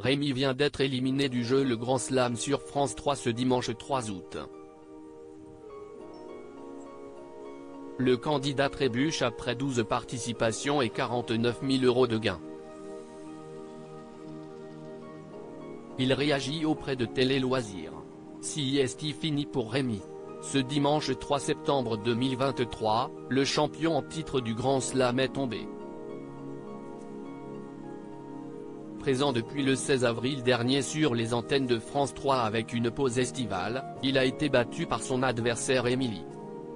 Rémi vient d'être éliminé du jeu Le Grand Slam sur France 3 ce dimanche 3 août. Le candidat trébuche après 12 participations et 49 000 € de gains. Il réagit auprès de Télé Loisirs. Siesti fini pour Rémi. Ce dimanche 3 septembre 2023, le champion en titre du Grand Slam est tombé. Présent depuis le 16 avril dernier sur les antennes de France 3 avec une pause estivale, il a été battu par son adversaire Émilie.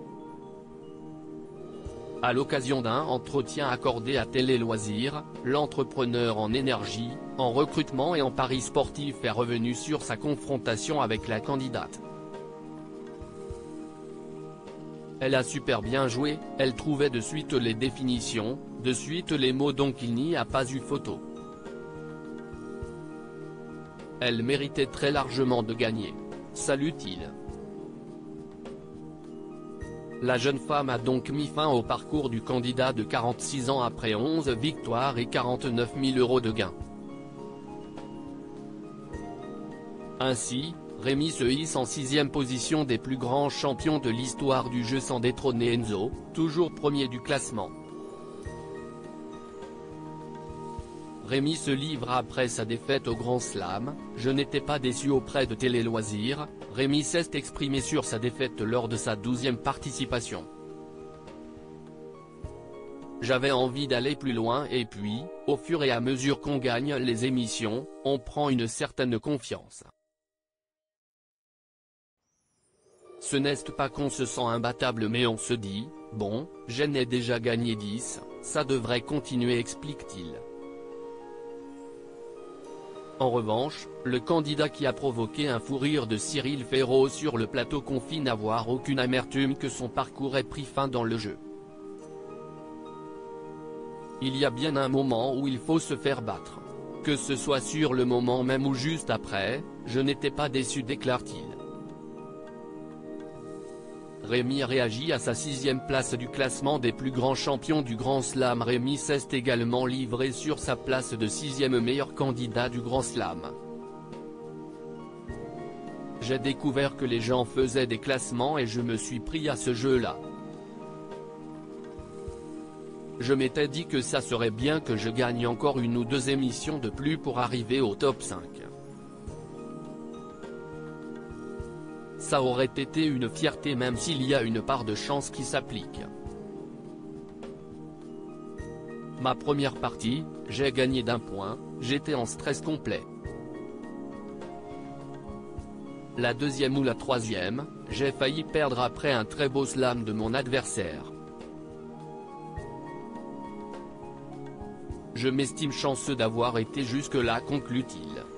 À l'occasion d'un entretien accordé à Télé Loisirs, l'entrepreneur en énergie, en recrutement et en paris sportifs est revenu sur sa confrontation avec la candidate. Elle a super bien joué, elle trouvait de suite les définitions, de suite les mots donc il n'y a pas eu photo. Elle méritait très largement de gagner. Salue-t-il. La jeune femme a donc mis fin au parcours du candidat de 46 ans après 11 victoires et 49 000 € de gains. Ainsi, Rémi se hisse en 6e position des plus grands champions de l'histoire du jeu sans détrôner Enzo, toujours premier du classement. Rémi se livre après sa défaite au Grand Slam. Je n'étais pas déçu auprès de Télé Loisirs. Rémi s'est exprimé sur sa défaite lors de sa 12e participation. J'avais envie d'aller plus loin et puis, au fur et à mesure qu'on gagne les émissions, on prend une certaine confiance. Ce n'est pas qu'on se sent imbattable mais on se dit, bon, j'en ai déjà gagné 10, ça devrait continuer explique-t-il. En revanche, le candidat qui a provoqué un fou rire de Cyril Ferraud sur le plateau confie n'avoir aucune amertume que son parcours ait pris fin dans le jeu. Il y a bien un moment où il faut se faire battre. Que ce soit sur le moment même ou juste après, je n'étais pas déçu déclare-t-il. Rémi réagit à sa 6e place du classement des plus grands champions du Grand Slam. Rémi s'est également livré sur sa place de 6e meilleur candidat du Grand Slam. J'ai découvert que les gens faisaient des classements et je me suis pris à ce jeu-là. Je m'étais dit que ça serait bien que je gagne encore 1 ou 2 émissions de plus pour arriver au top 5. Ça aurait été une fierté même s'il y a une part de chance qui s'applique. Ma première partie, j'ai gagné d'1 point, j'étais en stress complet. La 2e ou la 3e, j'ai failli perdre après un très beau slam de mon adversaire. Je m'estime chanceux d'avoir été jusque-là conclut-il.